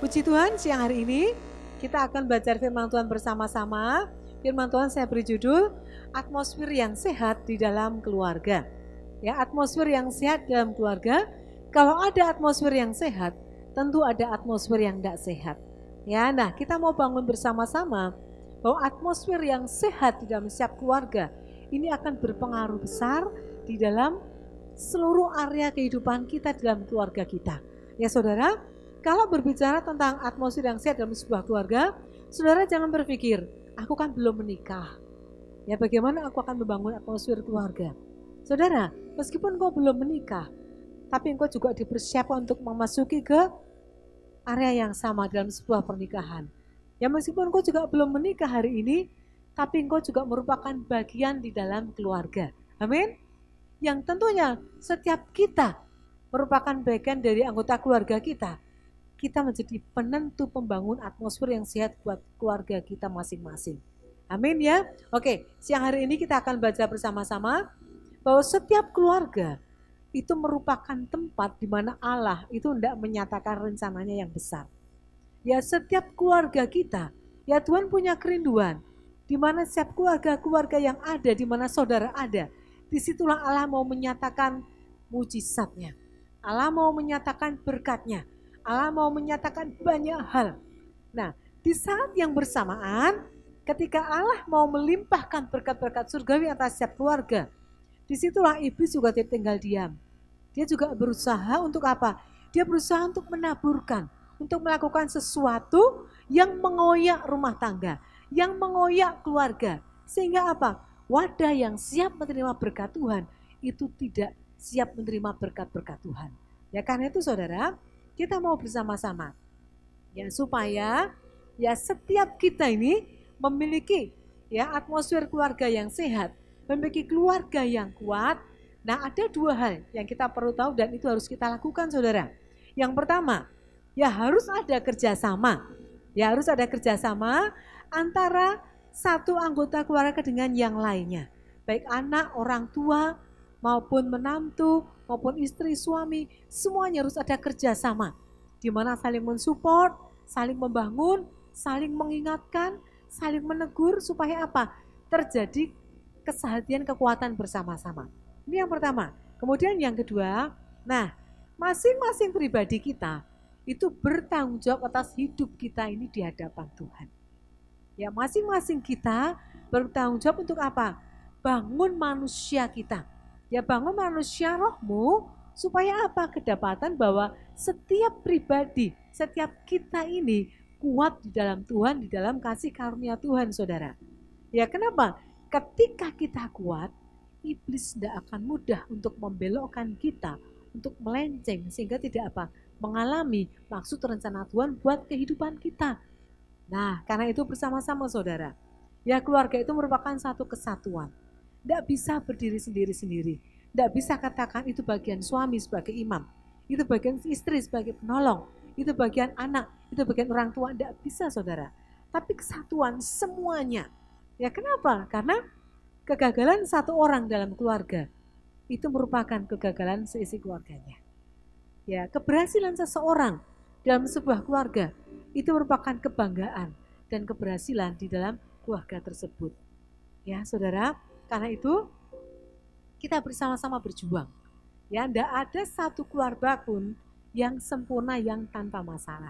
Puji Tuhan, siang hari ini kita akan belajar firman Tuhan bersama-sama. Firman Tuhan saya beri judul Atmosfer yang Sehat di Dalam Keluarga. Ya, atmosfer yang sehat dalam keluarga. Kalau ada atmosfer yang sehat, tentu ada atmosfer yang tidak sehat. Ya, nah kita mau bangun bersama-sama bahwa atmosfer yang sehat di dalam setiap keluarga ini akan berpengaruh besar di dalam seluruh area kehidupan kita dalam keluarga kita. Ya saudara, kalau berbicara tentang atmosfer yang sehat dalam sebuah keluarga, saudara jangan berpikir, aku kan belum menikah. Ya bagaimana aku akan membangun atmosfer keluarga? Saudara, meskipun engkau belum menikah, tapi engkau juga dipersiapkan untuk memasuki ke area yang sama dalam sebuah pernikahan. Ya meskipun engkau juga belum menikah hari ini, tapi engkau juga merupakan bagian di dalam keluarga. Amin. Yang tentunya setiap kita merupakan bagian dari anggota keluarga kita. Kita menjadi penentu pembangun atmosfer yang sehat buat keluarga kita masing-masing. Amin ya. Oke, siang hari ini kita akan baca bersama-sama bahwa setiap keluarga itu merupakan tempat di mana Allah itu hendak menyatakan rencananya yang besar. Ya setiap keluarga kita, ya Tuhan punya kerinduan di mana setiap keluarga-keluarga yang ada, di mana saudara ada, disitulah Allah mau menyatakan mujizatnya. Allah mau menyatakan berkatnya. Allah mau menyatakan banyak hal. Nah, di saat yang bersamaan, ketika Allah mau melimpahkan berkat-berkat surgawi atas setiap keluarga, disitulah iblis juga tinggal diam. Dia juga berusaha untuk apa? Dia berusaha untuk menaburkan, untuk melakukan sesuatu yang mengoyak rumah tangga, yang mengoyak keluarga. Sehingga apa? Wadah yang siap menerima berkat Tuhan, itu tidak siap menerima berkat-berkat Tuhan. Ya karena itu saudara, kita mau bersama-sama ya supaya ya setiap kita ini memiliki ya atmosfer keluarga yang sehat, memiliki keluarga yang kuat. Nah, ada dua hal yang kita perlu tahu dan itu harus kita lakukan saudara. Yang pertama, ya harus ada kerjasama. Ya harus ada kerjasama antara satu anggota keluarga dengan yang lainnya. Baik anak, orang tua, maupun menantu, maupun istri, suami, semuanya harus ada kerjasama. Di mana saling mensupport, saling membangun, saling mengingatkan, saling menegur supaya apa? Terjadi kesehatan kekuatan bersama-sama. Ini yang pertama. Kemudian yang kedua, nah masing-masing pribadi kita itu bertanggung jawab atas hidup kita ini di hadapan Tuhan. Ya masing-masing kita bertanggung jawab untuk apa? Bangun manusia kita. Ya bangun manusia rohmu supaya apa? Kedapatan bahwa setiap pribadi, setiap kita ini kuat di dalam Tuhan, di dalam kasih karunia Tuhan saudara. Ya kenapa? Ketika kita kuat, iblis tidak akan mudah untuk membelokkan kita, untuk melenceng sehingga tidak apa? Mengalami maksud rencana Tuhan buat kehidupan kita. Nah, karena itu bersama-sama saudara. Ya keluarga itu merupakan satu kesatuan. Tidak bisa berdiri sendiri-sendiri. Tidak bisa katakan itu bagian suami sebagai imam. Itu bagian istri sebagai penolong. Itu bagian anak. Itu bagian orang tua. Tidak bisa saudara. Tapi kesatuan semuanya. Ya kenapa? Karena kegagalan satu orang dalam keluarga itu merupakan kegagalan seisi keluarganya. Ya, keberhasilan seseorang dalam sebuah keluarga itu merupakan kebanggaan dan keberhasilan di dalam keluarga tersebut. Ya, saudara, karena itu kita bersama-sama berjuang. Ya, tidak ada satu keluarga pun yang sempurna yang tanpa masalah.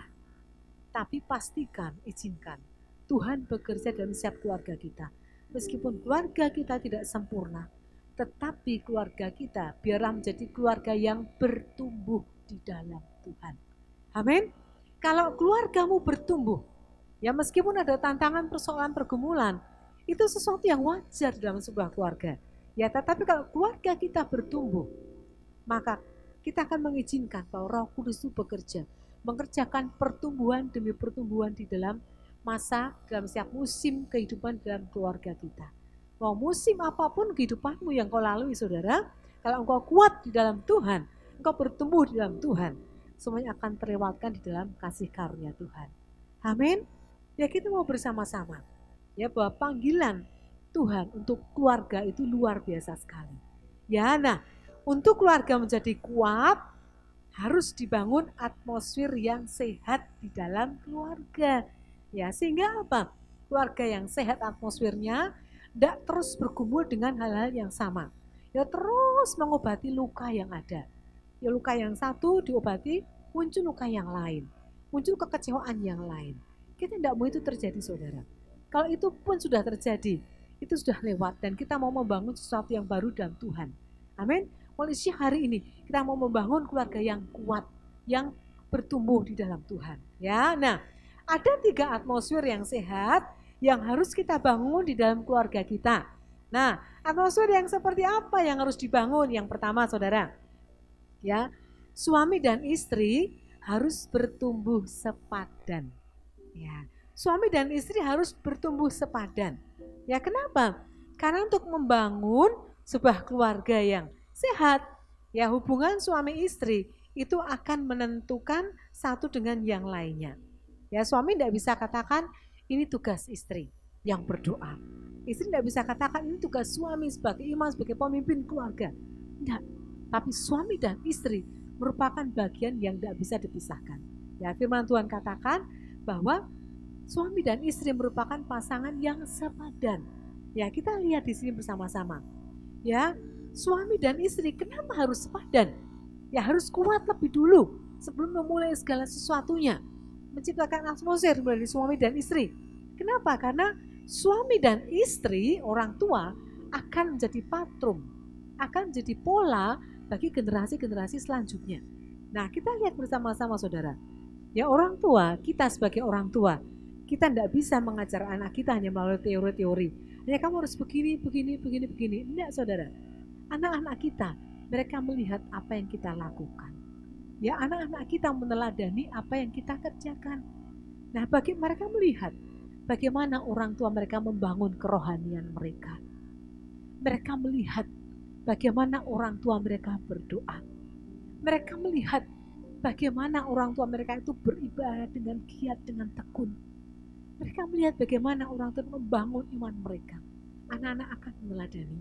Tapi pastikan, izinkan Tuhan bekerja dalam setiap keluarga kita. Meskipun keluarga kita tidak sempurna, tetapi keluarga kita biarlah menjadi keluarga yang bertumbuh di dalam Tuhan. Amin. Kalau keluargamu bertumbuh, ya meskipun ada tantangan, persoalan, pergumulan, itu sesuatu yang wajar dalam sebuah keluarga. Ya tetapi kalau keluarga kita bertumbuh, maka kita akan mengizinkan bahwa Roh Kudus itu bekerja, mengerjakan pertumbuhan demi pertumbuhan di dalam masa, dalam setiap musim kehidupan dalam keluarga kita. Mau musim apapun kehidupanmu yang kau lalui saudara, kalau engkau kuat di dalam Tuhan, engkau bertumbuh di dalam Tuhan, semuanya akan terlewatkan di dalam kasih karunia Tuhan. Amin. Ya kita mau bersama-sama. Ya bahwa panggilan Tuhan untuk keluarga itu luar biasa sekali. Ya nah, untuk keluarga menjadi kuat, harus dibangun atmosfer yang sehat di dalam keluarga. Ya, sehingga apa? Keluarga yang sehat atmosfernya tidak terus bergumul dengan hal-hal yang sama. Ya terus mengobati luka yang ada. Ya luka yang satu diobati, muncul luka yang lain. Muncul kekecewaan yang lain. Kita tidak mau itu terjadi, saudara. Kalau itu pun sudah terjadi, itu sudah lewat dan kita mau membangun sesuatu yang baru dalam Tuhan. Amin. Mulai hari ini kita mau membangun keluarga yang kuat, yang bertumbuh di dalam Tuhan. Ya, nah ada 3 atmosfer yang sehat yang harus kita bangun di dalam keluarga kita. Nah, atmosfer yang seperti apa yang harus dibangun? Yang pertama, saudara, ya, suami dan istri harus bertumbuh sepadan. Ya, suami dan istri harus bertumbuh sepadan. Ya, kenapa? Karena untuk membangun sebuah keluarga yang sehat, ya hubungan suami istri itu akan menentukan satu dengan yang lainnya. Ya, suami tidak bisa katakan ini tugas istri yang berdoa. Istri tidak bisa katakan ini tugas suami sebagai imam, sebagai pemimpin keluarga. Tidak, tapi suami dan istri merupakan bagian yang tidak bisa dipisahkan. Ya, firman Tuhan katakan bahwa suami dan istri merupakan pasangan yang sepadan. Ya, kita lihat di sini bersama-sama. Ya, suami dan istri kenapa harus sepadan? Ya harus kuat lebih dulu sebelum memulai segala sesuatunya. Menciptakan atmosfer dari suami dan istri. Kenapa? Karena suami dan istri, orang tua, akan menjadi patrum, akan menjadi pola bagi generasi-generasi selanjutnya. Nah, kita lihat bersama-sama, saudara. Ya, orang tua, kita sebagai orang tua, kita tidak bisa mengajar anak kita hanya melalui teori-teori. Ya, kamu harus begini, begini, begini, begini. Tidak, saudara. Anak-anak kita, mereka melihat apa yang kita lakukan. Ya, anak-anak kita meneladani apa yang kita kerjakan. Nah, bagi mereka melihat bagaimana orang tua mereka membangun kerohanian mereka. Mereka melihat bagaimana orang tua mereka berdoa. Mereka melihat bagaimana orang tua mereka itu beribadah dengan giat, dengan tekun. Mereka melihat bagaimana orang tua membangun iman mereka. Anak-anak akan meneladani.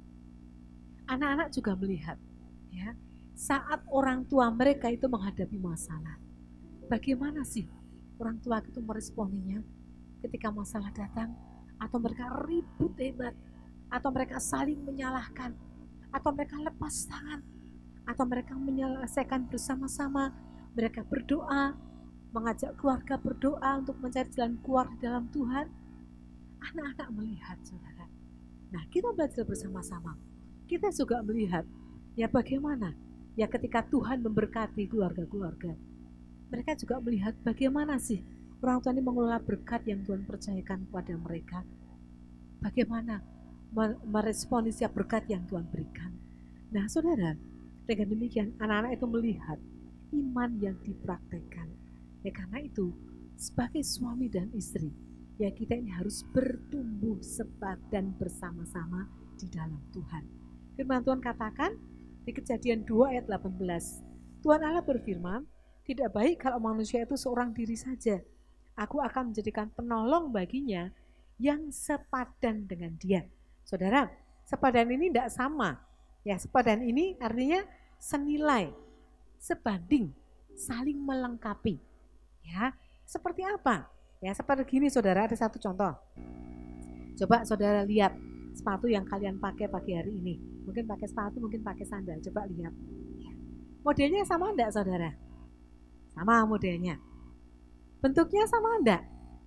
Anak-anak juga melihat, ya, saat orang tua mereka itu menghadapi masalah. Bagaimana sih orang tua itu meresponinya ketika masalah datang? Atau mereka ribut hebat, atau mereka saling menyalahkan, atau mereka lepas tangan, atau mereka menyelesaikan bersama-sama. Mereka berdoa, mengajak keluarga berdoa untuk mencari jalan keluar di dalam Tuhan. Anak-anak melihat, saudara. Nah, kita belajar bersama-sama. Kita juga melihat, ya bagaimana, ya ketika Tuhan memberkati keluarga-keluarga. Mereka juga melihat bagaimana sih orang tua ini mengelola berkat yang Tuhan percayakan kepada mereka. Bagaimana meresponi setiap berkat yang Tuhan berikan. Nah, saudara, dengan demikian anak-anak itu melihat iman yang dipraktekkan. Ya karena itu, sebagai suami dan istri, ya kita ini harus bertumbuh sepadan bersama-sama di dalam Tuhan. Firman Tuhan katakan di Kejadian 2 ayat 18, Tuhan Allah berfirman, tidak baik kalau manusia itu seorang diri saja. Aku akan menjadikan penolong baginya yang sepadan dengan dia. Saudara, sepadan ini tidak sama. Ya, sepadan ini artinya senilai, sebanding, saling melengkapi. Ya, seperti apa? Ya, seperti gini, saudara, ada satu contoh. Coba saudara lihat sepatu yang kalian pakai pagi hari ini. Mungkin pakai sepatu, mungkin pakai sandal. Coba lihat. Modelnya sama enggak, saudara? Sama modelnya. Bentuknya sama enggak?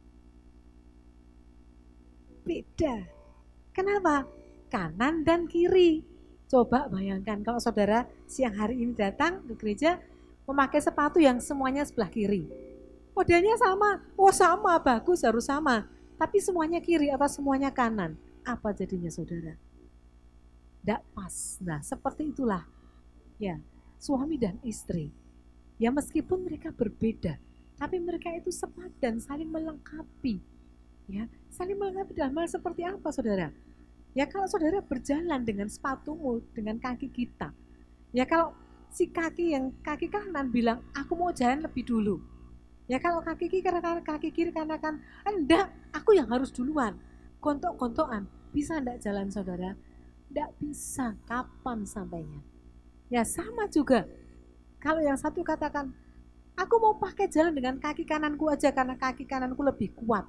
Beda. Kenapa? Kanan dan kiri. Coba bayangkan kalau saudara siang hari ini datang ke gereja memakai sepatu yang semuanya sebelah kiri. Modelnya sama. Oh sama, bagus, harus sama. Tapi semuanya kiri atau semuanya kanan. Apa jadinya, saudara? Tidak pas. Nah, seperti itulah ya suami dan istri. Ya meskipun mereka berbeda, tapi mereka itu sepadan, saling melengkapi. Ya, saling melengkapi dalam hal seperti apa, saudara? Ya kalau saudara berjalan dengan sepatumu, dengan kaki kita. Ya kalau si kaki kanan bilang, aku mau jalan lebih dulu. Ya kalau kaki kiri katakan, enggak, aku yang harus duluan. Gontok-gontokan, bisa enggak jalan, saudara? Tidak bisa, kapan sampainya? Ya sama juga, Kalau yang satu katakan, aku mau pakai jalan dengan kaki kananku aja karena kaki kananku lebih kuat.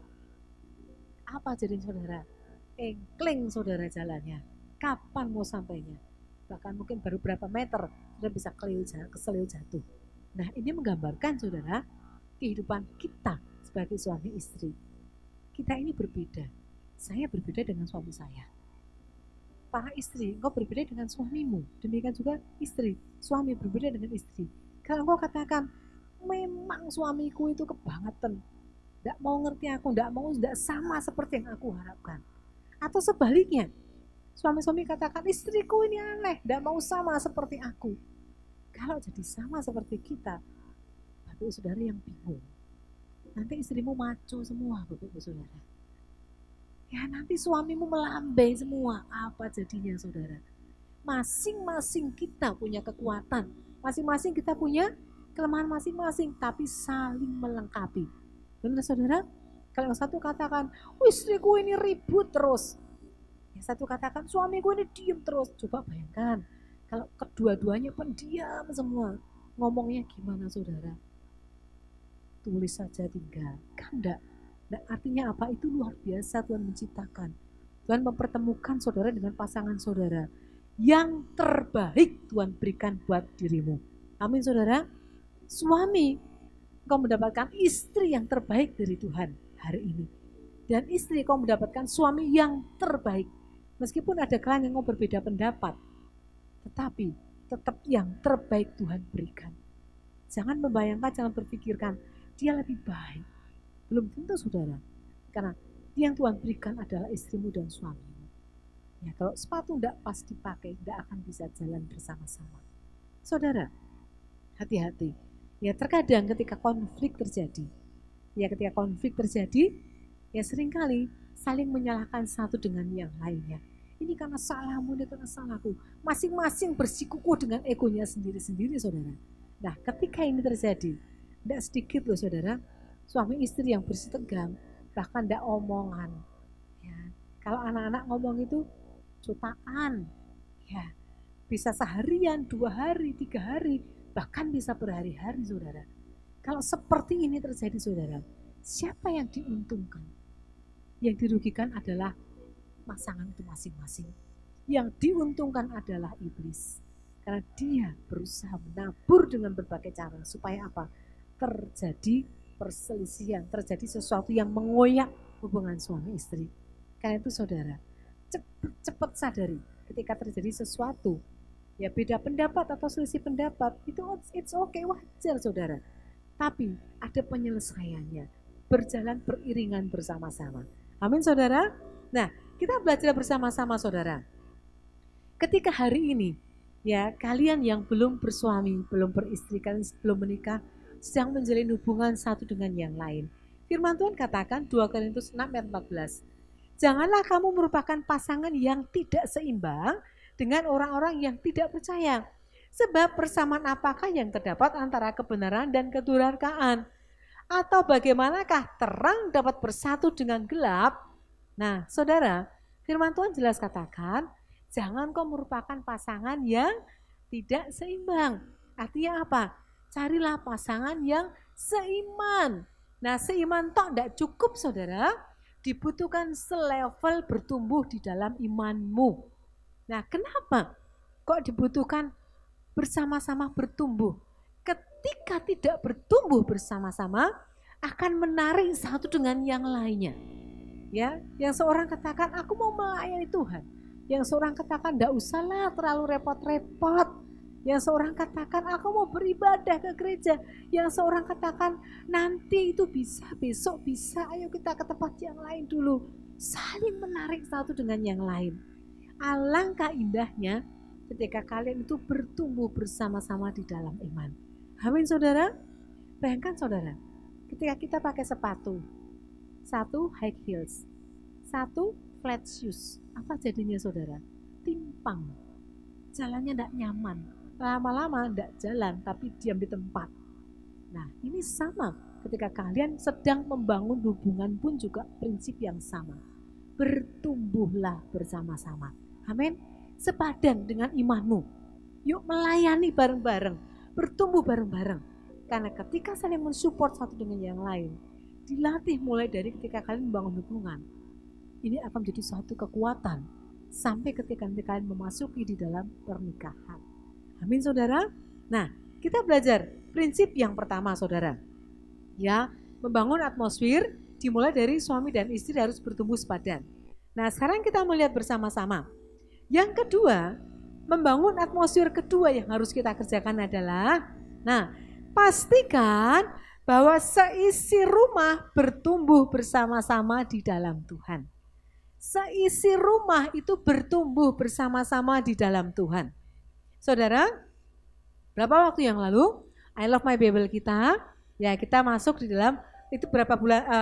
Apa jadi saudara? Engkling saudara jalannya. Kapan mau sampainya? Bahkan mungkin baru berapa meter sudah bisa keselio jatuh. Nah, ini menggambarkan saudara kehidupan kita sebagai suami istri. Kita ini berbeda. Saya berbeda dengan suami saya. Para istri, engkau berbeda dengan suamimu. Demikian juga istri, suami berbeda dengan istri. Kalau engkau katakan, memang suamiku itu kebangetan, tidak mau ngerti aku, tidak sama seperti yang aku harapkan. Atau sebaliknya, suami-suami katakan, istriku ini aneh, tidak mau sama seperti aku. Kalau jadi sama seperti kita, Bapak Ibu Saudara yang bingung. Nanti istrimu maco semua, Bapak Ibu Saudara. Ya nanti suamimu melambai semua, apa jadinya saudara? Masing-masing kita punya kekuatan, masing-masing kita punya kelemahan masing-masing, tapi saling melengkapi. Benar saudara? Kalau yang satu katakan, istriku ini ribut terus. Yang satu katakan, suamiku ini diem terus. Coba bayangkan, kalau kedua-duanya pendiam semua, ngomongnya gimana saudara? Tulis saja tinggal, kan enggak? Nah, artinya apa? Itu luar biasa Tuhan menciptakan. Tuhan mempertemukan saudara dengan pasangan saudara. Yang terbaik Tuhan berikan buat dirimu. Amin saudara. Suami, kau mendapatkan istri yang terbaik dari Tuhan hari ini. Dan istri kau mendapatkan suami yang terbaik. Meskipun ada kalian yang mau berbeda pendapat. Tetapi tetap yang terbaik Tuhan berikan. Jangan membayangkan, jangan berpikirkan dia lebih baik. Belum tentu saudara, karena yang Tuhan berikan adalah istrimu dan suamimu. Ya, kalau sepatu tidak pas dipakai, tidak akan bisa jalan bersama-sama. Saudara, hati-hati. Ya terkadang ketika konflik terjadi, ya seringkali saling menyalahkan satu dengan yang lainnya. Ini karena salahmu, ini karena salahku. Masing-masing bersikukuh dengan egonya sendiri-sendiri saudara. Nah ketika ini terjadi, tidak sedikit loh saudara, suami istri yang bersih tegang, bahkan tidak omongan. Ya, kalau anak-anak ngomong itu jutaan, ya bisa seharian, 2 hari, 3 hari, bahkan bisa berhari-hari saudara. Kalau seperti ini terjadi saudara, siapa yang diuntungkan? Yang dirugikan adalah pasangan itu masing-masing. Yang diuntungkan adalah iblis. Karena dia berusaha menabur dengan berbagai cara supaya apa? Terjadi perselisihan, terjadi sesuatu yang mengoyak hubungan suami istri. Karena itu saudara, cepat sadari ketika terjadi sesuatu, ya beda pendapat atau selisih pendapat, itu it's okay, wajar saudara. Tapi ada penyelesaiannya, berjalan beriringan bersama-sama. Amin saudara. Nah, kita belajar bersama-sama saudara. Ketika hari ini, ya kalian yang belum bersuami, belum beristri, kalian belum menikah, sedang menjalin hubungan satu dengan yang lain. Firman Tuhan katakan 2 Korintus 6 ayat 14. Janganlah kamu merupakan pasangan yang tidak seimbang dengan orang-orang yang tidak percaya. Sebab persamaan apakah yang terdapat antara kebenaran dan kedurhakaan? Atau bagaimanakah terang dapat bersatu dengan gelap? Nah saudara, firman Tuhan jelas katakan, jangan kau merupakan pasangan yang tidak seimbang. Artinya apa? Carilah pasangan yang seiman. Nah seiman toh tidak cukup saudara, dibutuhkan selevel bertumbuh di dalam imanmu. Nah kenapa kok dibutuhkan bersama-sama bertumbuh? Ketika tidak bertumbuh bersama-sama akan menarik satu dengan yang lainnya. Ya, yang seorang katakan aku mau melayani Tuhan, yang seorang katakan tidak usahlah terlalu repot-repot. Yang seorang katakan aku mau beribadah ke gereja. Yang seorang katakan nanti itu bisa, besok bisa, ayo kita ke tempat yang lain dulu. Saling menarik satu dengan yang lain. Alangkah indahnya ketika kalian itu bertumbuh bersama-sama di dalam iman. Amin saudara. Bayangkan saudara, ketika kita pakai sepatu, satu high heels, satu flat shoes, apa jadinya saudara? Timpang, jalannya tidak nyaman. Lama-lama tidak jalan tapi diam di tempat. Nah ini sama ketika kalian sedang membangun hubungan pun juga prinsip yang sama. Bertumbuhlah bersama-sama. Amin. Sepadan dengan imanmu. Yuk melayani bareng-bareng. bertumbuh bareng-bareng. Karena ketika saling mensupport satu dengan yang lain, dilatih mulai dari ketika kalian membangun hubungan, ini akan menjadi suatu kekuatan sampai ketika nanti kalian memasuki di dalam pernikahan. Amin saudara. Nah, kita belajar prinsip yang pertama saudara. Ya, membangun atmosfer dimulai dari suami dan istri harus bertumbuh sepadan. Nah, sekarang kita melihat bersama-sama. Yang kedua, membangun atmosfer kedua yang harus kita kerjakan adalah, nah, pastikan bahwa seisi rumah bertumbuh bersama-sama di dalam Tuhan. Seisi rumah itu bertumbuh bersama-sama di dalam Tuhan. Saudara, berapa waktu yang lalu, I Love My Bible kita, ya kita masuk di dalam, itu berapa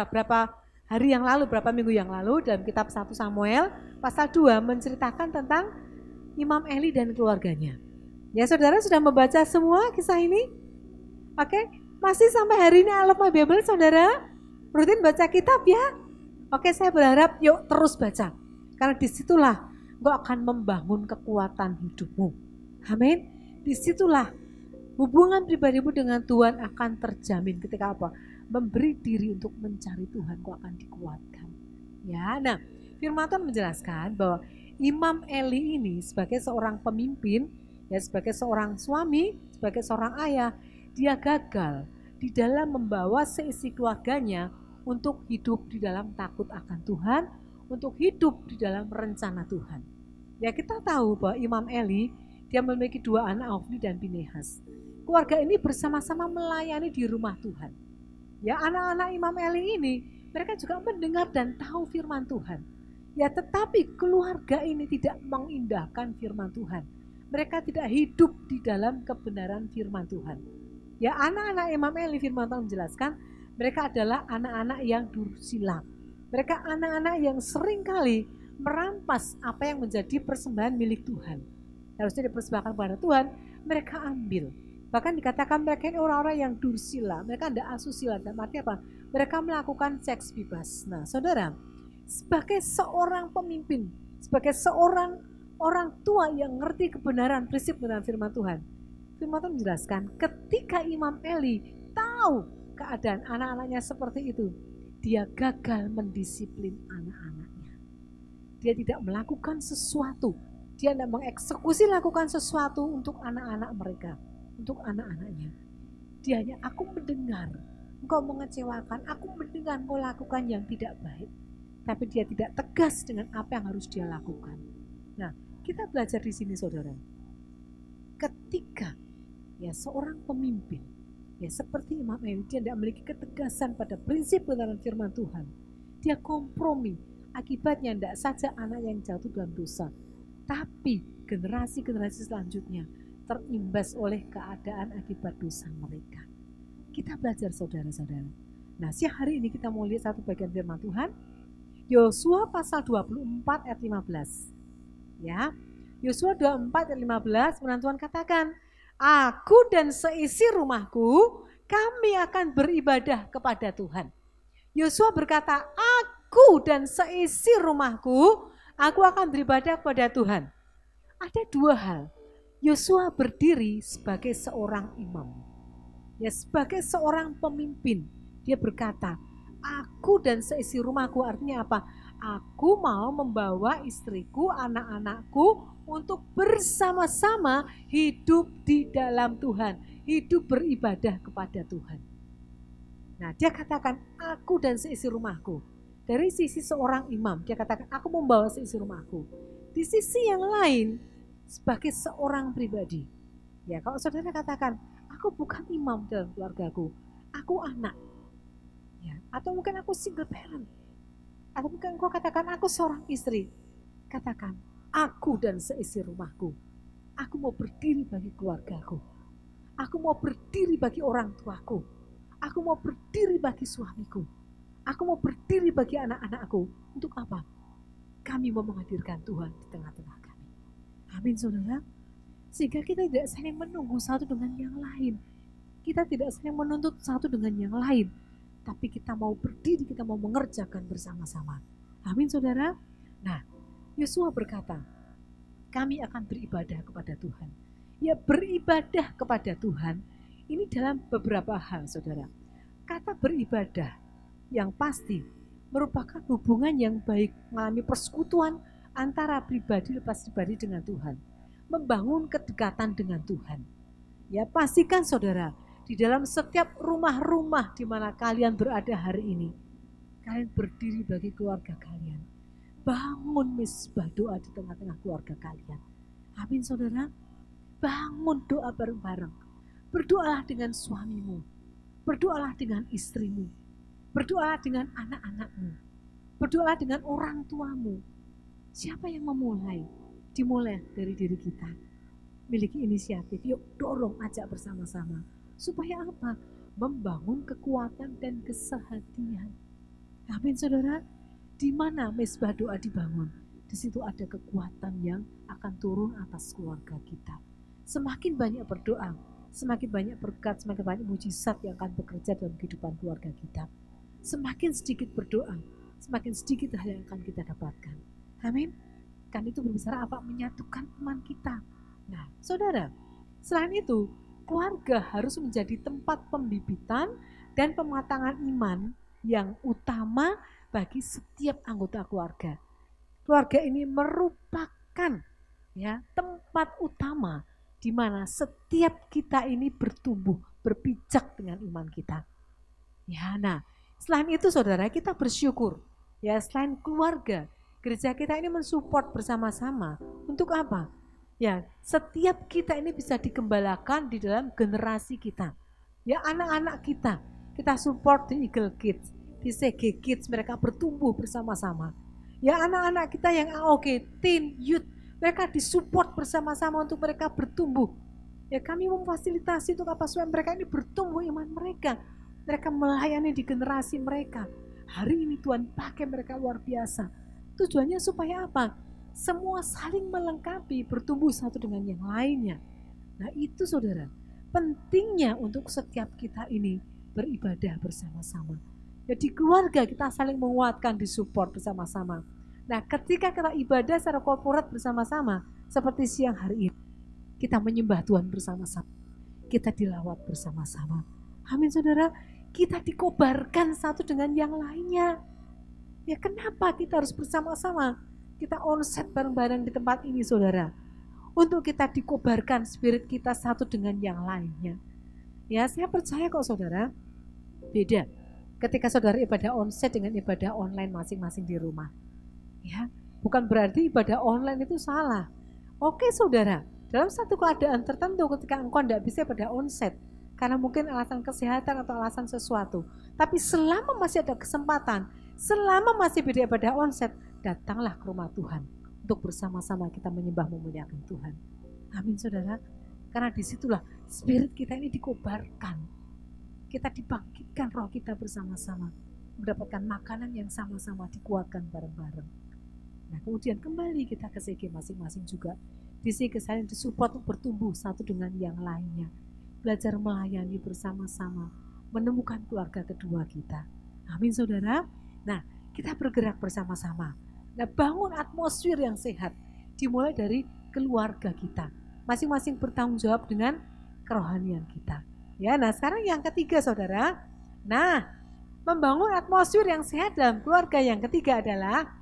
hari yang lalu, berapa minggu yang lalu, dalam kitab 1 Samuel, pasal 2 menceritakan tentang Imam Eli dan keluarganya. Ya saudara sudah membaca semua kisah ini? Oke, masih sampai hari ini I Love My Bible saudara? Rutin baca kitab ya? Oke, saya berharap yuk terus baca. Karena disitulah engkau akan membangun kekuatan hidupmu. Amin. Disitulah hubungan pribadimu dengan Tuhan akan terjamin ketika apa? Memberi diri untuk mencari Tuhan, engkau akan dikuatkan. Ya, nah firman Tuhan menjelaskan bahwa Imam Eli ini sebagai seorang pemimpin, ya sebagai seorang suami, sebagai seorang ayah, dia gagal di dalam membawa seisi keluarganya untuk hidup di dalam takut akan Tuhan, untuk hidup di dalam rencana Tuhan. Ya kita tahu bahwa Imam Eli, dia memiliki 2 anak, Ofni dan Pinehas. Keluarga ini bersama-sama melayani di rumah Tuhan. Ya anak-anak Imam Eli ini, mereka juga mendengar dan tahu firman Tuhan. Ya tetapi keluarga ini tidak mengindahkan firman Tuhan. Mereka tidak hidup di dalam kebenaran firman Tuhan. Ya anak-anak Imam Eli, firman Tuhan menjelaskan, mereka adalah anak-anak yang durhaka. Mereka anak-anak yang seringkali merampas apa yang menjadi persembahan milik Tuhan. Harusnya dipersembahkan kepada Tuhan, mereka ambil. Bahkan dikatakan mereka ini orang-orang yang dursila, mereka tidak asusila. Dalam arti apa? Mereka melakukan seks bebas. Nah saudara, sebagai seorang pemimpin, sebagai seorang orang tua yang ngerti kebenaran prinsip dalam firman Tuhan, firman Tuhan menjelaskan ketika Imam Eli tahu keadaan anak-anaknya seperti itu, dia gagal mendisiplin anak-anaknya. Dia tidak melakukan sesuatu, dia tidak mengeksekusi lakukan sesuatu untuk anak-anak mereka, untuk anak-anaknya. Dia hanya, aku mendengar engkau mengecewakan, aku mendengar engkau lakukan yang tidak baik. Tapi dia tidak tegas dengan apa yang harus dia lakukan. Nah, kita belajar di sini saudara. Ketika ya seorang pemimpin, ya seperti Imam Eli, dia tidak memiliki ketegasan pada prinsip kebenaran firman Tuhan. Dia kompromi, akibatnya tidak saja anak yang jatuh dalam dosa, tapi generasi-generasi selanjutnya terimbas oleh keadaan akibat dosa mereka. Kita belajar saudara-saudara. Nah siang hari ini kita mau lihat satu bagian firman Tuhan. Yosua pasal 24 ayat 15. Ya, Yosua 24 ayat 15, firman Tuhan katakan, aku dan seisi rumahku, kami akan beribadah kepada Tuhan. Yosua berkata, aku dan seisi rumahku, aku akan beribadah kepada Tuhan. Ada 2 hal. Yosua berdiri sebagai seorang imam. Ya, sebagai seorang pemimpin. Dia berkata, aku dan seisi rumahku, artinya apa? Aku mau membawa istriku, anak-anakku untuk bersama-sama hidup di dalam Tuhan, hidup beribadah kepada Tuhan. Nah, dia katakan aku dan seisi rumahku. Dari sisi seorang imam, dia katakan aku membawa seisi rumahku. Di sisi yang lain, sebagai seorang pribadi. Ya, kalau saudara katakan, aku bukan imam dalam keluargaku, aku anak. Ya, atau mungkin aku single parent. Atau mungkin engkau katakan aku seorang istri. Katakan, aku dan seisi rumahku. Aku mau berdiri bagi keluargaku. Aku mau berdiri bagi orang tuaku. Aku mau berdiri bagi suamiku. Aku mau berdiri bagi anak-anakku. Untuk apa? Kami mau menghadirkan Tuhan di tengah-tengah kami. Amin saudara. Sehingga kita tidak saling menunggu satu dengan yang lain. Kita tidak saling menuntut satu dengan yang lain. Tapi kita mau berdiri, kita mau mengerjakan bersama-sama. Amin saudara. Nah, Yosua berkata, kami akan beribadah kepada Tuhan. Ya, beribadah kepada Tuhan ini dalam beberapa hal, saudara. Kata beribadah yang pasti merupakan hubungan yang baik, mengalami persekutuan antara pribadi lepas pribadi dengan Tuhan, membangun kedekatan dengan Tuhan. Ya, pastikan saudara, di dalam setiap rumah-rumah di mana kalian berada hari ini, kalian berdiri bagi keluarga kalian. Bangun misbah doa di tengah-tengah keluarga kalian. Amin, saudara. Bangun doa bareng-bareng. Berdoalah dengan suamimu. Berdoalah dengan istrimu. Berdoalah dengan anak-anakmu. Berdoalah dengan orang tuamu. Siapa yang memulai? Dimulai dari diri kita. Miliki inisiatif, yuk dorong, ajak bersama-sama. Supaya apa? Membangun kekuatan dan kesehatian. Amin, saudara. Di mana mesbah doa dibangun? Di situ ada kekuatan yang akan turun atas keluarga kita. Semakin banyak berdoa, semakin banyak berkat, semakin banyak mujizat yang akan bekerja dalam kehidupan keluarga kita. Semakin sedikit berdoa, semakin sedikit hal yang akan kita dapatkan. Amin. Kan itu berbicara apa? Menyatukan iman kita. Nah, saudara, selain itu, keluarga harus menjadi tempat pembibitan dan pematangan iman yang utama bagi setiap anggota keluarga. Keluarga ini merupakan ya tempat utama di mana setiap kita ini bertumbuh, berpijak dengan iman kita. Ya, nah, selain itu saudara, kita bersyukur. Ya, selain keluarga, gereja kita ini mensupport bersama-sama. Untuk apa? Ya, setiap kita ini bisa dikembalakan di dalam generasi kita. Ya, anak-anak kita support di Eagle Kids, di CG Kids, mereka bertumbuh bersama-sama. Ya, anak-anak kita yang AOG, teen, youth, mereka disupport bersama-sama untuk mereka bertumbuh. Ya, kami memfasilitasi untuk apa? Supaya mereka ini bertumbuh iman mereka. Mereka melayani di generasi mereka. Hari ini Tuhan pakai mereka luar biasa. Tujuannya supaya apa? Semua saling melengkapi, bertumbuh satu dengan yang lainnya. Nah, itu saudara, pentingnya untuk setiap kita ini beribadah bersama-sama. Jadi keluarga kita saling menguatkan, disupport bersama-sama. Nah, ketika kita ibadah secara korporat bersama-sama, seperti siang hari ini, kita menyembah Tuhan bersama-sama. Kita dilawat bersama-sama. Amin, saudara. Kita dikobarkan satu dengan yang lainnya. Ya, kenapa kita harus bersama-sama? Kita onset bareng-bareng di tempat ini, saudara. Untuk kita dikobarkan spirit kita satu dengan yang lainnya. Ya, saya percaya kok saudara, beda ketika saudara ibadah onset dengan ibadah online masing-masing di rumah. Ya, bukan berarti ibadah online itu salah. Oke saudara, dalam satu keadaan tertentu ketika engkau tidak bisa ibadah onset, karena mungkin alasan kesehatan atau alasan sesuatu. Tapi selama masih ada kesempatan, selama masih bisa ibadah onset, datanglah ke rumah Tuhan untuk bersama-sama kita menyembah memuliakan Tuhan. Amin saudara. Karena disitulah spirit kita ini dikobarkan. Kita dibangkitkan roh kita bersama-sama. Mendapatkan makanan yang sama-sama dikuatkan bareng-bareng. Nah, kemudian kembali kita ke CG masing-masing juga. Di CG saling disupport untuk bertumbuh satu dengan yang lainnya. Belajar melayani bersama-sama. Menemukan keluarga kedua kita. Amin saudara. Nah, kita bergerak bersama-sama. Nah, bangun atmosfer yang sehat dimulai dari keluarga kita. Masing-masing bertanggung jawab dengan kerohanian kita. Ya, nah sekarang yang ketiga saudara. Nah, membangun atmosfer yang sehat dalam keluarga yang ketiga adalah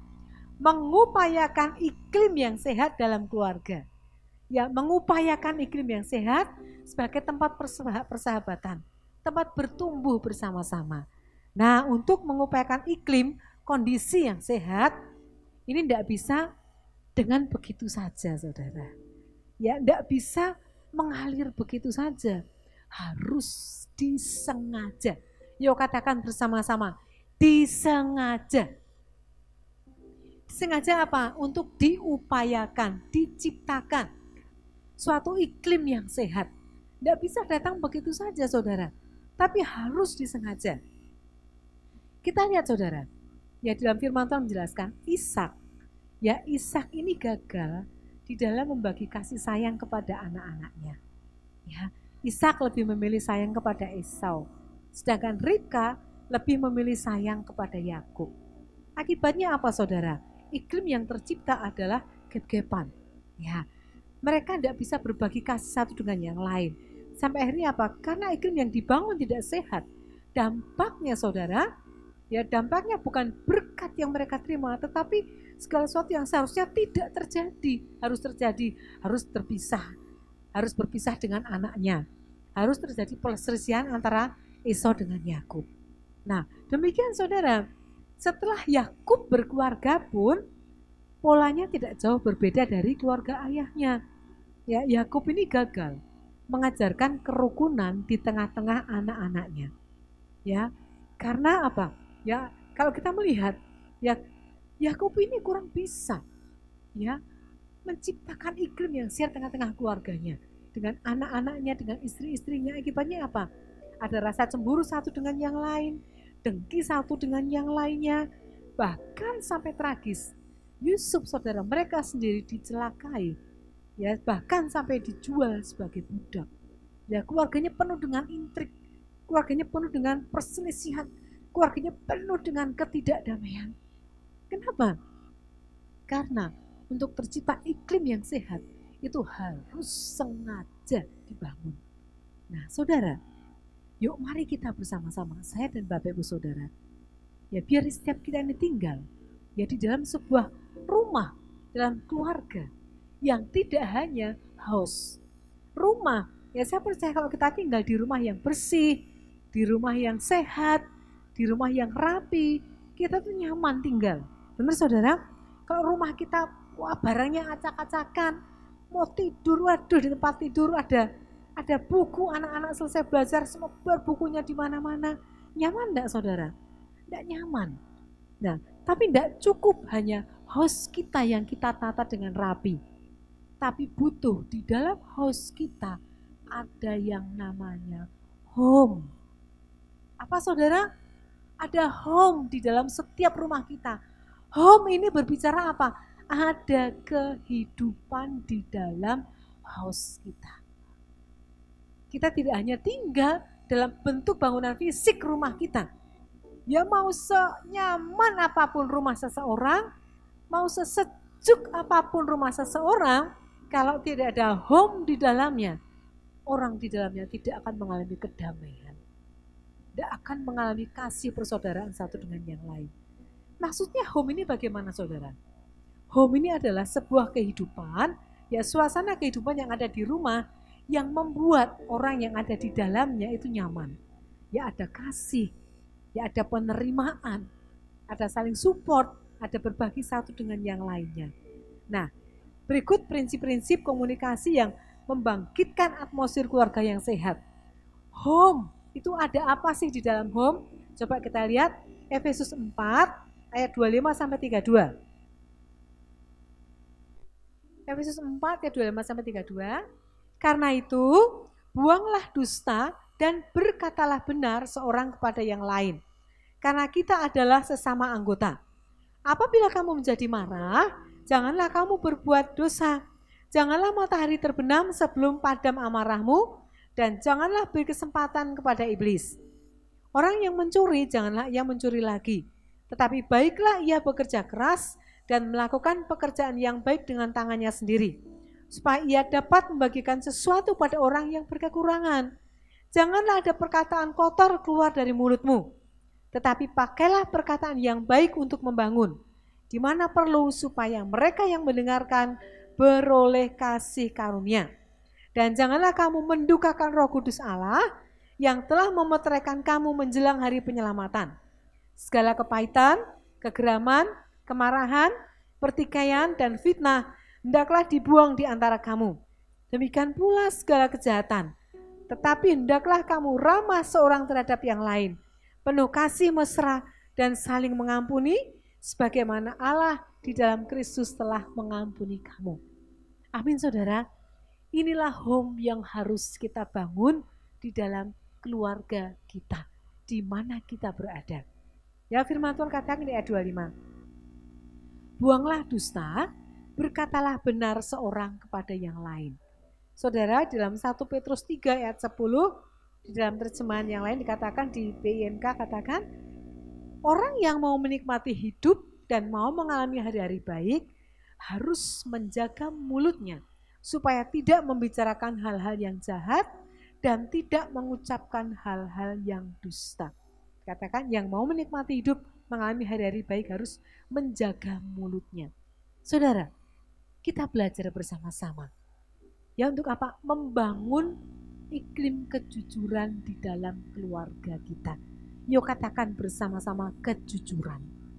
mengupayakan iklim yang sehat dalam keluarga. Ya, mengupayakan iklim yang sehat sebagai tempat persahabatan, tempat bertumbuh bersama-sama. Nah, untuk mengupayakan iklim, kondisi yang sehat, ini tidak bisa dengan begitu saja, saudara. Ya, tidak bisa mengalir begitu saja. Harus disengaja. Yuk katakan bersama-sama, disengaja. Disengaja apa? Untuk diupayakan, diciptakan suatu iklim yang sehat. Tidak bisa datang begitu saja, saudara. Tapi harus disengaja. Kita lihat, saudara. Ya, dalam firman Tuhan menjelaskan Ishak. Ya, Ishak ini gagal di dalam membagi kasih sayang kepada anak-anaknya. Ya, Ishak lebih memilih sayang kepada Esau. Sedangkan Ribka lebih memilih sayang kepada Yakub. Akibatnya apa saudara? Iklim yang tercipta adalah gap-gapan. Ya, mereka tidak bisa berbagi kasih satu dengan yang lain. Sampai akhirnya apa? Karena iklim yang dibangun tidak sehat. Dampaknya saudara, ya dampaknya bukan berkat yang mereka terima, tetapi segala sesuatu yang seharusnya tidak terjadi, harus terpisah, harus berpisah dengan anaknya, harus terjadi perselisihan antara Esau dengan Yakub. Nah, demikian saudara, setelah Yakub berkeluarga pun polanya tidak jauh berbeda dari keluarga ayahnya. Ya, Yakub ini gagal mengajarkan kerukunan di tengah-tengah anak-anaknya. Ya, karena apa? Ya, kalau kita melihat ya Yakub ini kurang bisa ya menciptakan iklim yang sehat tengah-tengah keluarganya, dengan anak-anaknya, dengan istri-istrinya. Akibatnya apa? Ada rasa cemburu satu dengan yang lain, dengki satu dengan yang lainnya, bahkan sampai tragis. Yusuf saudara, mereka sendiri dicelakai, ya bahkan sampai dijual sebagai budak. Ya, keluarganya penuh dengan intrik, keluarganya penuh dengan perselisihan, keluarganya penuh dengan ketidakdamaian. Kenapa? Karena untuk tercipta iklim yang sehat itu harus sengaja dibangun. Nah saudara, yuk mari kita bersama-sama, saya dan Bapak Ibu Saudara, ya biar setiap kita ini tinggal ya di dalam sebuah rumah, dalam keluarga yang tidak hanya house. Rumah, ya saya percaya kalau kita tinggal di rumah yang bersih, di rumah yang sehat, di rumah yang rapi, kita tuh nyaman tinggal. Benar saudara? Kalau rumah kita wah barangnya acak-acakan, mau tidur, waduh di tempat tidur ada buku, anak-anak selesai belajar semua bukunya di mana-mana. Nyaman enggak saudara? Enggak nyaman. Nah, tapi enggak cukup hanya house kita yang kita tata dengan rapi. Tapi butuh di dalam house kita ada yang namanya home. Apa saudara? Ada home di dalam setiap rumah kita. Home ini berbicara apa? Ada kehidupan di dalam house kita. Kita tidak hanya tinggal dalam bentuk bangunan fisik rumah kita. Ya mau senyaman apapun rumah seseorang, mau sesejuk apapun rumah seseorang, kalau tidak ada home di dalamnya, orang di dalamnya tidak akan mengalami kedamaian. Tidak akan mengalami kasih persaudaraan satu dengan yang lain. Maksudnya home ini bagaimana saudara? Home ini adalah sebuah kehidupan, ya suasana kehidupan yang ada di rumah yang membuat orang yang ada di dalamnya itu nyaman. Ya ada kasih, ya ada penerimaan, ada saling support, ada berbagi satu dengan yang lainnya. Nah, berikut prinsip-prinsip komunikasi yang membangkitkan atmosfer keluarga yang sehat. Home, itu ada apa sih di dalam home? Coba kita lihat Efesus 4 ayat 25 sampai 32. Efesus 4 ayat 25 sampai 32. Karena itu, buanglah dusta dan berkatalah benar seorang kepada yang lain. Karena kita adalah sesama anggota. Apabila kamu menjadi marah, janganlah kamu berbuat dosa. Janganlah matahari terbenam sebelum padam amarahmu, dan janganlah beri kesempatan kepada iblis. Orang yang mencuri, janganlah ia mencuri lagi. Tetapi baiklah ia bekerja keras dan melakukan pekerjaan yang baik dengan tangannya sendiri, supaya ia dapat membagikan sesuatu pada orang yang berkekurangan. Janganlah ada perkataan kotor keluar dari mulutmu, tetapi pakailah perkataan yang baik untuk membangun, di mana perlu supaya mereka yang mendengarkan beroleh kasih karunia. Dan janganlah kamu mendukakan Roh Kudus Allah yang telah memeteraikan kamu menjelang hari penyelamatan. Segala kepahitan, kegeraman, kemarahan, pertikaian, dan fitnah hendaklah dibuang di antara kamu. Demikian pula segala kejahatan. Tetapi hendaklah kamu ramah seorang terhadap yang lain, penuh kasih mesra dan saling mengampuni, sebagaimana Allah di dalam Kristus telah mengampuni kamu. Amin saudara, inilah home yang harus kita bangun di dalam keluarga kita, di mana kita berada. Ya firman Tuhan katakan di ayat 25. Buanglah dusta, berkatalah benar seorang kepada yang lain. Saudara, dalam 1 Petrus 3 ayat 10, di dalam terjemahan yang lain dikatakan di BINK katakan, orang yang mau menikmati hidup dan mau mengalami hari-hari baik, harus menjaga mulutnya, supaya tidak membicarakan hal-hal yang jahat dan tidak mengucapkan hal-hal yang dusta. Katakan yang mau menikmati hidup, mengalami hari-hari baik harus menjaga mulutnya. Saudara, kita belajar bersama-sama. Ya untuk apa? Membangun iklim kejujuran di dalam keluarga kita. Yuk katakan bersama-sama kejujuran.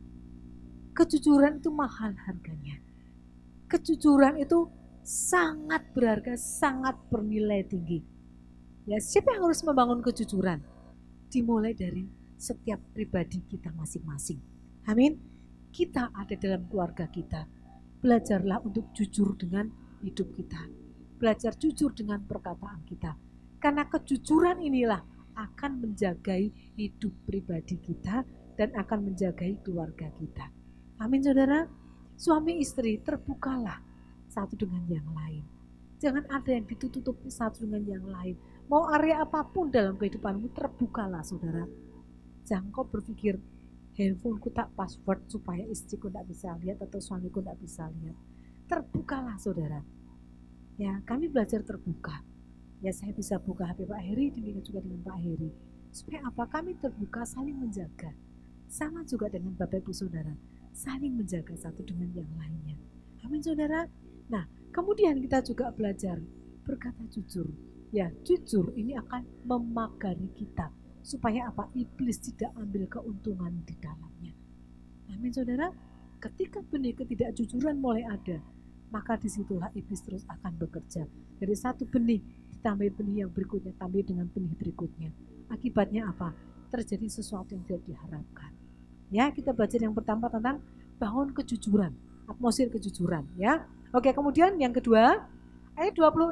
Kejujuran itu mahal harganya. Kejujuran itu sangat berharga, sangat bernilai tinggi. Ya, siapa yang harus membangun kejujuran? Dimulai dari setiap pribadi kita masing-masing. Amin. Kita ada dalam keluarga kita. Belajarlah untuk jujur dengan hidup kita. Belajar jujur dengan perkataan kita. Karena kejujuran inilah akan menjagai hidup pribadi kita dan akan menjagai keluarga kita. Amin saudara. Suami istri terbukalah satu dengan yang lain. Jangan ada yang ditutupi satu dengan yang lain. Mau area apapun dalam kehidupanmu terbukalah saudara. Jangan kau berpikir handphoneku tak password supaya istriku tidak bisa lihat atau suamiku tidak bisa lihat. Terbukalah saudara. Ya, kami belajar terbuka. Ya, saya bisa buka HP Pak Heri, demikian juga dengan Pak Heri. Supaya apa? Kami terbuka saling menjaga. Sama juga dengan Bapak Ibu Saudara, saling menjaga satu dengan yang lainnya. Amin saudara. Nah, kemudian kita juga belajar berkata jujur. Ya, jujur ini akan memagari kita. Supaya apa? Iblis tidak ambil keuntungan di dalamnya. Amin saudara. Ketika benih ketidakjujuran mulai ada, maka disitulah iblis terus akan bekerja. Dari satu benih ditambah benih yang berikutnya, tambah dengan benih berikutnya. Akibatnya apa? Terjadi sesuatu yang tidak diharapkan. Ya, kita belajar yang pertama tentang bangun kejujuran, atmosfer kejujuran. Ya, oke. Kemudian yang kedua, ayat 26.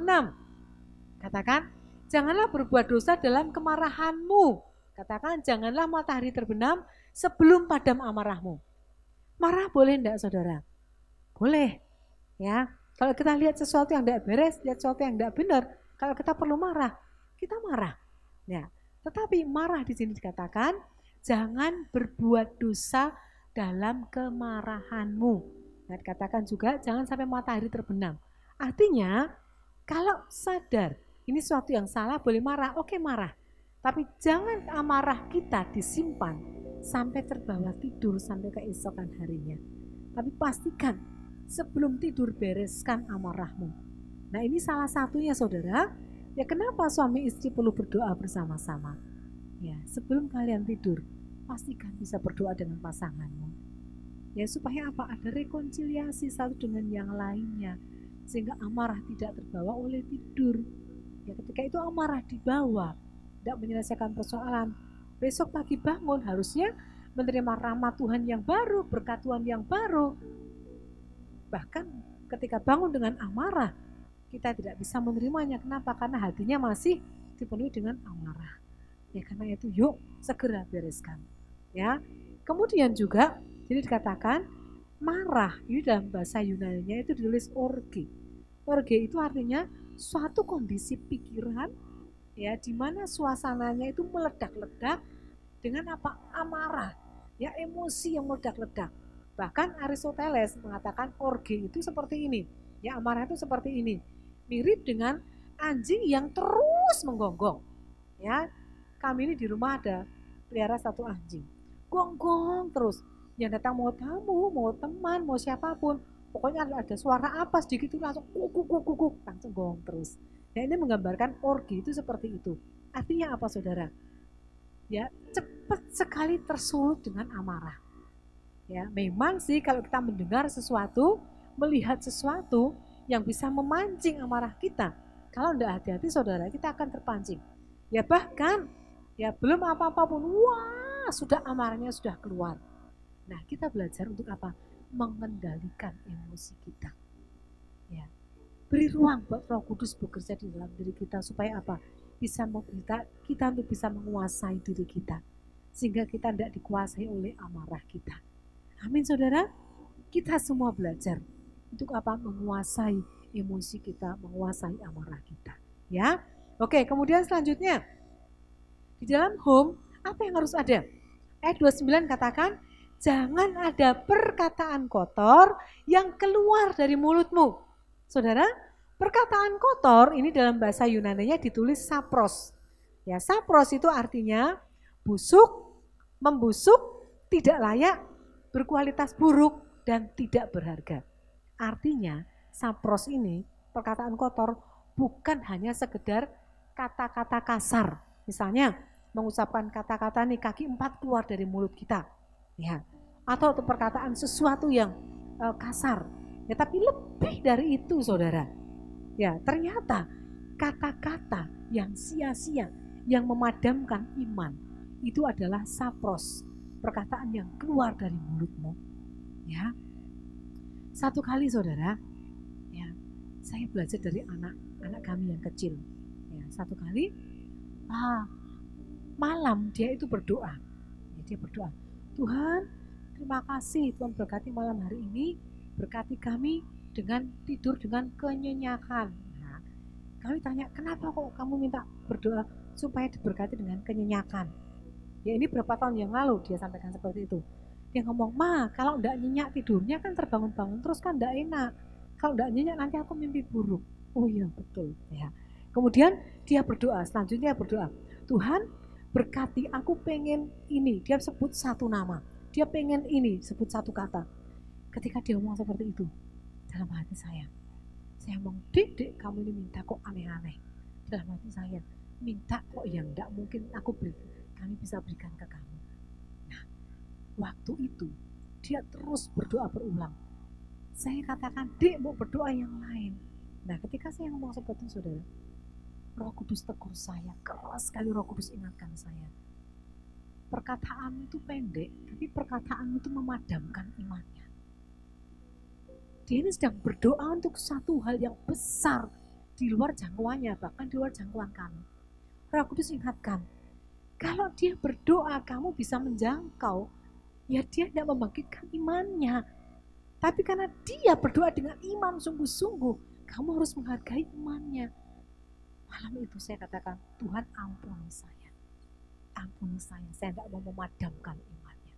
Katakan, janganlah berbuat dosa dalam kemarahanmu. Katakan, janganlah matahari terbenam sebelum padam amarahmu. Marah boleh enggak saudara? Boleh. Ya, kalau kita lihat sesuatu yang tidak beres, lihat sesuatu yang tidak benar, kalau kita perlu marah, kita marah. Ya, tetapi marah di sini dikatakan, jangan berbuat dosa dalam kemarahanmu. Dan katakan juga, jangan sampai matahari terbenam. Artinya, kalau sadar ini sesuatu yang salah, boleh marah, oke marah. Tapi jangan amarah kita disimpan sampai terbawa tidur sampai keesokan harinya. Tapi pastikan sebelum tidur bereskan amarahmu. Nah ini salah satunya saudara. Ya kenapa suami istri perlu berdoa bersama-sama? Ya sebelum kalian tidur pastikan bisa berdoa dengan pasanganmu. Ya supaya apa? Ada rekonsiliasi satu dengan yang lainnya. Sehingga amarah tidak terbawa oleh tidur. Ya ketika itu amarah dibawa, tidak menyelesaikan persoalan. Besok pagi bangun harusnya menerima rahmat Tuhan yang baru, berkat Tuhan yang baru. Bahkan ketika bangun dengan amarah, kita tidak bisa menerimanya. Kenapa? Karena hatinya masih dipenuhi dengan amarah. Ya karena itu yuk segera bereskan. Ya. Kemudian juga jadi dikatakan marah, ini dalam bahasa Yunani-nya itu ditulis orge. Orge itu artinya suatu kondisi pikiran ya di mana suasananya itu meledak-ledak dengan apa? Amarah. Ya emosi yang meledak-ledak. Bahkan Aristoteles mengatakan orge itu seperti ini. Ya amarah itu seperti ini. Mirip dengan anjing yang terus menggonggong. Ya, kami ini di rumah ada pelihara satu anjing. Gonggong terus. Yang datang mau tamu, mau teman, mau siapapun. Pokoknya ada suara apa sedikit itu langsung kuk, langsung gonggong terus. Ya ini menggambarkan orge itu seperti itu. Artinya apa saudara? Ya cepat sekali tersulut dengan amarah. Ya memang sih kalau kita mendengar sesuatu, melihat sesuatu yang bisa memancing amarah kita, kalau tidak hati-hati saudara kita akan terpancing. Ya bahkan ya belum apa-apa pun, wah sudah amarahnya sudah keluar. Nah kita belajar untuk apa? Mengendalikan emosi kita. Ya beri ruang buat Roh Kudus bekerja di dalam diri kita supaya apa? Bisa kita untuk bisa menguasai diri kita sehingga kita tidak dikuasai oleh amarah kita. Amin saudara. Kita semua belajar untuk apa? Menguasai emosi kita, menguasai amarah kita. Ya, oke. Kemudian selanjutnya di dalam home apa yang harus ada? Ayat 29 katakan, jangan ada perkataan kotor yang keluar dari mulutmu. Saudara, Perkataan kotor ini dalam bahasa Yunani-nya ditulis sapros. Ya, sapros itu artinya busuk, membusuk, tidak layak, berkualitas buruk, dan tidak berharga. Artinya sapros ini, perkataan kotor, bukan hanya sekedar kata-kata kasar. Misalnya mengucapkan kata-kata nih kaki 4 keluar dari mulut kita. Ya, atau perkataan sesuatu yang kasar. Ya, tapi lebih dari itu saudara. Ya, ternyata kata-kata yang sia-sia, yang memadamkan iman, itu adalah sapros, perkataan yang keluar dari mulutmu. Ya, satu kali saudara, ya, saya belajar dari anak kami yang kecil. Ya, satu kali, malam dia itu berdoa. Ya, dia berdoa, Tuhan, terima kasih Tuhan berkati malam hari ini, berkati kami dengan tidur dengan kenyenyakan. Nah, kami tanya, kenapa kok kamu minta berdoa supaya diberkati dengan kenyenyakan? Ya, ini berapa tahun yang lalu dia sampaikan seperti itu. Dia ngomong, Ma, kalau enggak nyenyak tidurnya kan terbangun-bangun terus kan enggak enak. Kalau enggak nyenyak nanti aku mimpi buruk. Oh iya betul. Ya. Kemudian dia berdoa, selanjutnya berdoa, Tuhan berkati aku pengen ini. Dia sebut satu nama. Dia pengen ini, sebut satu kata. Ketika dia ngomong seperti itu, dalam hati saya ngomong, dek kamu ini minta kok aneh-aneh. Dalam hati saya, minta kok yang enggak mungkin kami bisa berikan ke kamu. Nah, waktu itu dia terus berdoa berulang. Saya katakan, dek mau berdoa yang lain. Nah, ketika saya ngomong seperti itu, saudara, Roh Kudus tegur saya, keras sekali Roh Kudus ingatkan saya. Perkataan itu pendek, tapi perkataan itu memadamkan imannya. Dia ini sedang berdoa untuk satu hal yang besar di luar jangkauannya, bahkan di luar jangkauan kami. Roh Kudus ingatkan, kalau dia berdoa kamu bisa menjangkau, ya dia tidak membangkitkan imannya. Tapi karena dia berdoa dengan iman sungguh-sungguh, kamu harus menghargai imannya. Malam itu saya katakan, Tuhan ampuni saya. Ampuni saya tidak mau memadamkan imannya.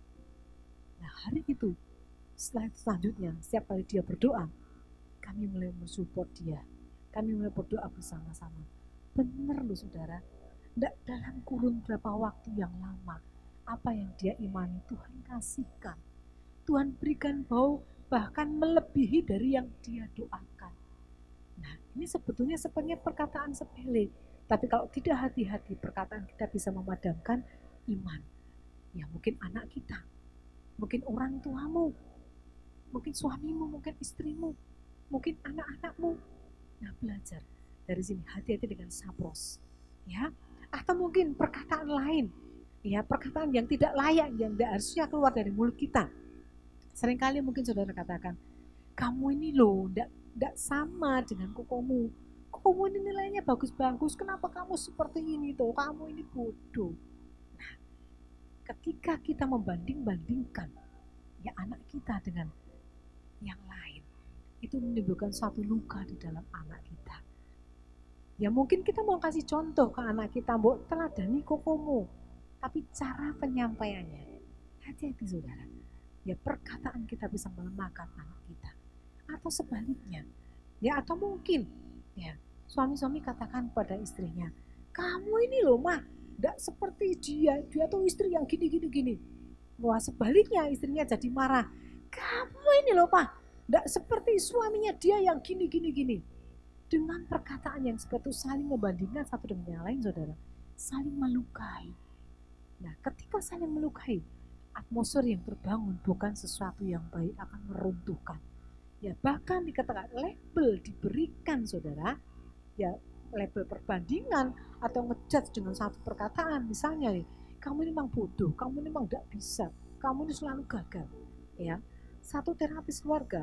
Nah hari itu, selanjutnya, setiap kali dia berdoa, kami mulai mensupport dia. Kami mulai berdoa bersama-sama. Benar loh saudara, tidak dalam kurun berapa waktu yang lama, apa yang dia imani Tuhan kasihkan. Tuhan berikan bahkan melebihi dari yang dia doakan. Nah ini sebetulnya sebenarnya perkataan sepele. Tapi kalau tidak hati-hati, perkataan kita bisa memadamkan iman. Ya mungkin anak kita, mungkin orang tuamu, mungkin suamimu, mungkin istrimu, mungkin anak-anakmu. Nah belajar dari sini, hati-hati dengan sapros, ya. Atau mungkin perkataan lain, ya perkataan yang tidak layak, yang tidak harusnya keluar dari mulut kita. Seringkali mungkin saudara katakan, kamu ini loh, tidak sama dengan kokomu. Kokomu ini nilainya bagus-bagus, kenapa kamu seperti ini tuh? Kamu ini bodoh. Nah, ketika kita membanding-bandingkan ya anak kita dengan yang lain, itu menimbulkan suatu luka di dalam anak kita. Ya mungkin kita mau kasih contoh ke anak kita, mbok teladani kokomu, tapi cara penyampaiannya, hati-hati saudara. Ya perkataan kita bisa melemahkan anak kita. Atau sebaliknya, ya atau mungkin ya suami-suami katakan pada istrinya, kamu ini loh mah, tidak seperti dia tuh istri yang gini. Wah sebaliknya istrinya jadi marah, kamu ini loh mah, tidak seperti suaminya dia yang gini. Dengan perkataan yang seperti itu saling membandingkan satu dengan yang lain saudara, saling melukai. Nah ketika saling melukai, atmosfer yang terbangun bukan sesuatu yang baik, akan meruntuhkan. Ya bahkan dikatakan label diberikan saudara, ya label perbandingan atau ngejudge dengan satu perkataan, misalnya nih, kamu ini memang bodoh, kamu ini memang tidak bisa, kamu ini selalu gagal. Ya, satu terapis keluarga,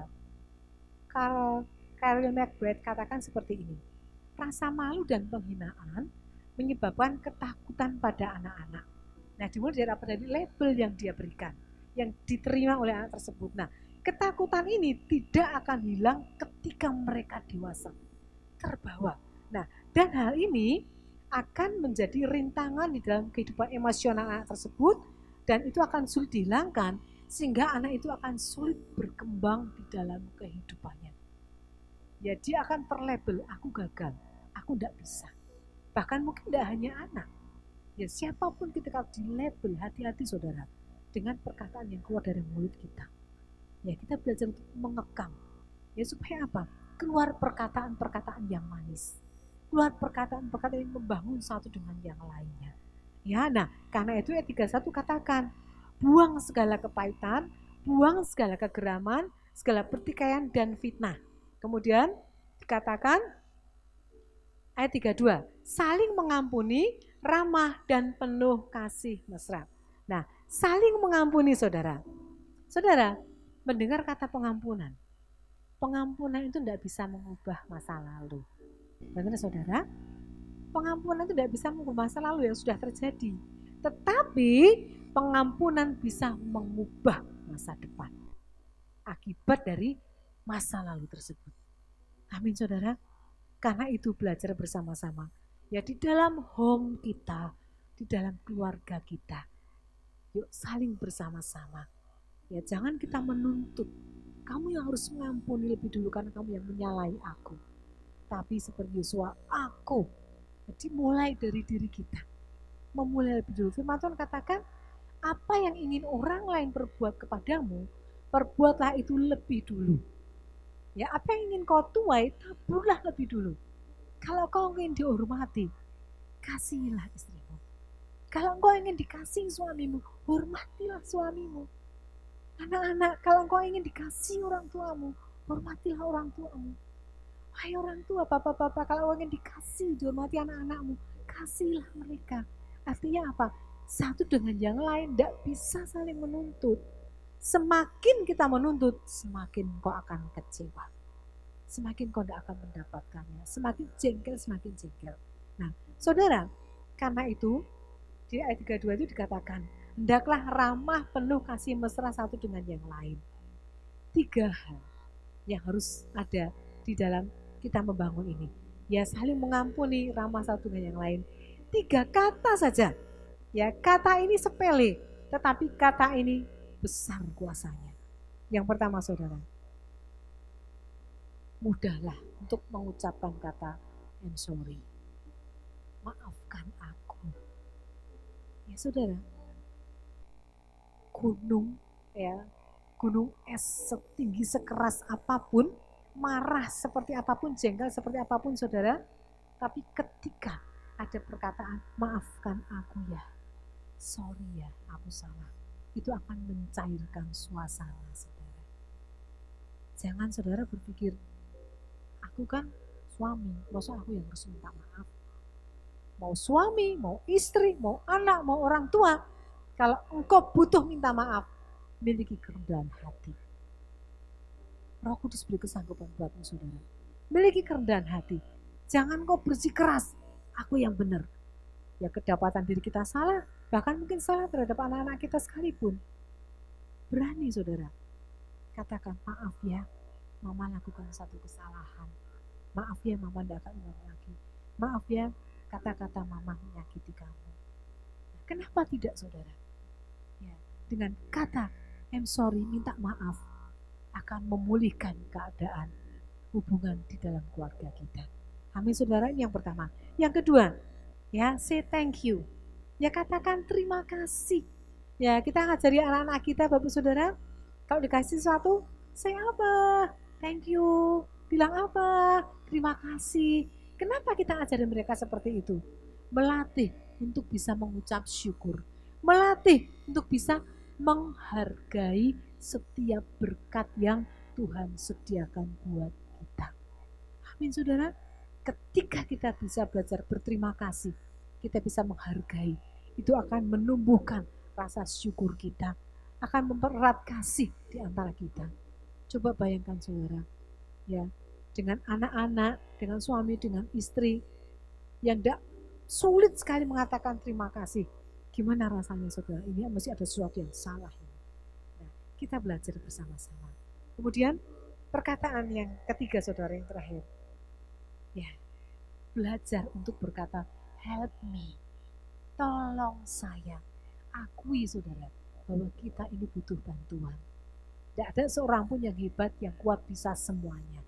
Carol McBride katakan seperti ini, rasa malu dan penghinaan menyebabkan ketakutan pada anak-anak. Nah dimulai dari apa? Dari label yang dia berikan, yang diterima oleh anak tersebut. Nah ketakutan ini tidak akan hilang ketika mereka dewasa, terbawa. Nah, dan hal ini akan menjadi rintangan di dalam kehidupan emosional anak tersebut, dan itu akan sulit dihilangkan, sehingga anak itu akan sulit berkembang di dalam kehidupannya. ya dia akan terlabel, aku gagal, aku tidak bisa. Bahkan mungkin tidak hanya anak, ya siapapun ketika dilabel, hati-hati saudara, dengan perkataan yang keluar dari mulut kita. Ya kita belajar untuk mengekang, ya supaya apa? Keluar perkataan-perkataan yang manis, keluar perkataan-perkataan yang membangun satu dengan yang lainnya. Ya, nah karena itu ayat 31 katakan, buang segala kepahitan, buang segala kegeraman, segala pertikaian dan fitnah. Kemudian dikatakan ayat 32, saling mengampuni, ramah dan penuh kasih mesra. Nah, saling mengampuni saudara. Saudara, mendengar kata pengampunan. Pengampunan itu tidak bisa mengubah masa lalu. Benar saudara? Pengampunan itu tidak bisa mengubah masa lalu yang sudah terjadi. Tetapi pengampunan bisa mengubah masa depan. Akibat dari masa lalu tersebut. Amin saudara. Karena itu belajar bersama-sama. Ya di dalam home kita, di dalam keluarga kita. Yuk saling bersama-sama. Ya jangan kita menuntut. Kamu yang harus mengampuni lebih dulu karena kamu yang menyalahi aku. Tapi seperti Yosua, aku. Jadi mulai dari diri kita. Memulai lebih dulu. Firman Tuhan katakan, apa yang ingin orang lain perbuat kepadamu, perbuatlah itu lebih dulu. Ya, apa yang ingin kau tuai, taburlah lebih dulu. Kalau kau ingin dihormati, kasihilah istrimu. Kalau kau ingin dikasihi suamimu, hormatilah suamimu. Anak-anak, kalau kau ingin dikasihi orang tuamu, hormatilah orang tuamu. Hai orang tua, bapak-bapak, kalau ingin dikasih, dihormati anak-anakmu, kasihilah mereka. Artinya apa? Satu dengan yang lain tidak bisa saling menuntut. Semakin kita menuntut, semakin kau akan kecewa. Semakin kau tidak akan mendapatkannya. Semakin jengkel. Nah, saudara, karena itu, di ayat 32 itu dikatakan, hendaklah ramah penuh kasih mesra satu dengan yang lain. 3 hal yang harus ada di dalam kita membangun ini. Ya saling mengampuni, ramah satu dengan yang lain. 3 kata saja. Ya kata ini sepele, tetapi kata ini besar kuasanya. Yang pertama saudara, mudahlah untuk mengucapkan kata I'm sorry. Maafkan aku. Ya saudara, gunung es setinggi sekeras apapun, marah seperti apapun, jengkel seperti apapun saudara, tapi ketika ada perkataan maafkan aku ya, sorry ya, aku salah, itu akan mencairkan suasana saudara. Jangan saudara berpikir, aku kan suami, masa aku yang harus minta maaf. Mau suami, mau istri, mau anak, mau orang tua, kalau engkau butuh minta maaf, miliki kerendahan hati. Roh Kudus beri kesanggupan buatmu saudara. Miliki kerendahan hati. Jangan kau bersikeras, aku yang benar. Ya kedapatan diri kita salah, bahkan mungkin salah terhadap anak-anak kita sekalipun. Berani saudara. Katakan maaf ya, mama lakukan satu kesalahan. Maaf ya mama tidak akan ulang lagi. Maaf ya kata-kata mama menyakiti kamu. Nah, kenapa tidak saudara? Ya, dengan kata I'm sorry, minta maaf, akan memulihkan keadaan hubungan di dalam keluarga kita. Amin saudara, ini yang pertama. Yang kedua, ya say thank you. Ya katakan terima kasih. Ya kita ngajari anak-anak kita Bapak Saudara, kalau dikasih sesuatu, say apa? Thank you. Bilang apa? Terima kasih. Kenapa kita ajarin mereka seperti itu? Melatih untuk bisa mengucap syukur. Melatih untuk bisa menghargai setiap berkat yang Tuhan sediakan buat kita. Amin saudara. Ketika kita bisa belajar berterima kasih, kita bisa menghargai, itu akan menumbuhkan rasa syukur kita, akan mempererat kasih di antara kita. Coba bayangkan saudara, ya, dengan anak-anak, dengan suami, dengan istri, yang tidak sulit sekali mengatakan terima kasih. Gimana rasanya saudara? Ini masih ada sesuatu yang salah. Nah, kita belajar bersama-sama. Kemudian perkataan yang ketiga saudara, yang terakhir. Ya, belajar untuk berkata help me, tolong saya. Akui saudara bahwa kita ini butuh bantuan. Tidak ada seorang pun yang hebat, yang kuat bisa semuanya.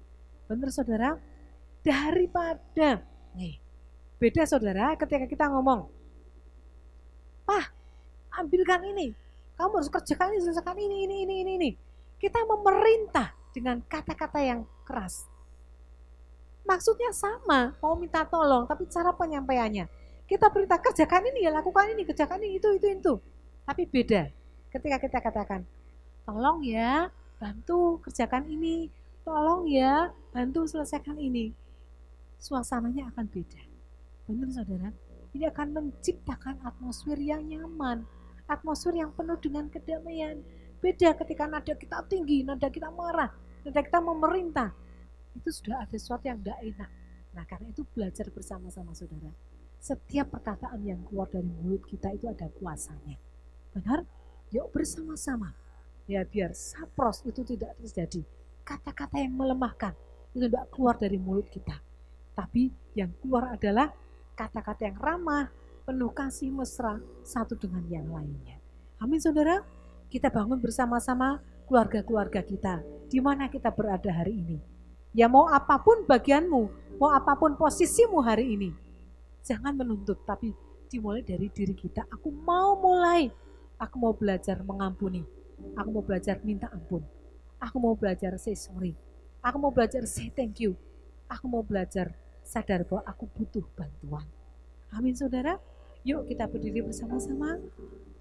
Benar saudara? Daripada, nih, beda saudara ketika kita ngomong, "Pah, ambilkan ini, kamu harus kerjakan ini, selesaikan ini. Kita memerintah dengan kata-kata yang keras. Maksudnya sama, mau minta tolong, tapi cara penyampaiannya. Kita perintah kerjakan ini, ya lakukan ini, kerjakan ini, itu. Tapi beda ketika kita katakan, tolong ya, bantu kerjakan ini, tolong ya, bantu selesaikan ini. Suasananya akan beda. Benar saudara? Ini akan menciptakan atmosfer yang nyaman, atmosfer yang penuh dengan kedamaian. Beda ketika nada kita tinggi, nada kita marah, nada kita memerintah. Itu sudah ada sesuatu yang tidak enak. Nah, karena itu belajar bersama-sama saudara. Setiap perkataan yang keluar dari mulut kita itu ada kuasanya. Benar? Yuk bersama-sama. Ya biar sapros itu tidak terjadi. Kata-kata yang melemahkan itu tidak keluar dari mulut kita. Tapi yang keluar adalah kata-kata yang ramah, penuh kasih mesra satu dengan yang lainnya. Amin saudara. Kita bangun bersama-sama keluarga-keluarga kita. Di mana kita berada hari ini. Ya mau apapun bagianmu, mau apapun posisimu hari ini. Jangan menuntut, tapi dimulai dari diri kita. Aku mau mulai, aku mau belajar mengampuni. Aku mau belajar minta ampun. Aku mau belajar say sorry. Aku mau belajar say thank you. Aku mau belajar sadar bahwa aku butuh bantuan. Amin saudara. Yuk kita berdiri bersama-sama.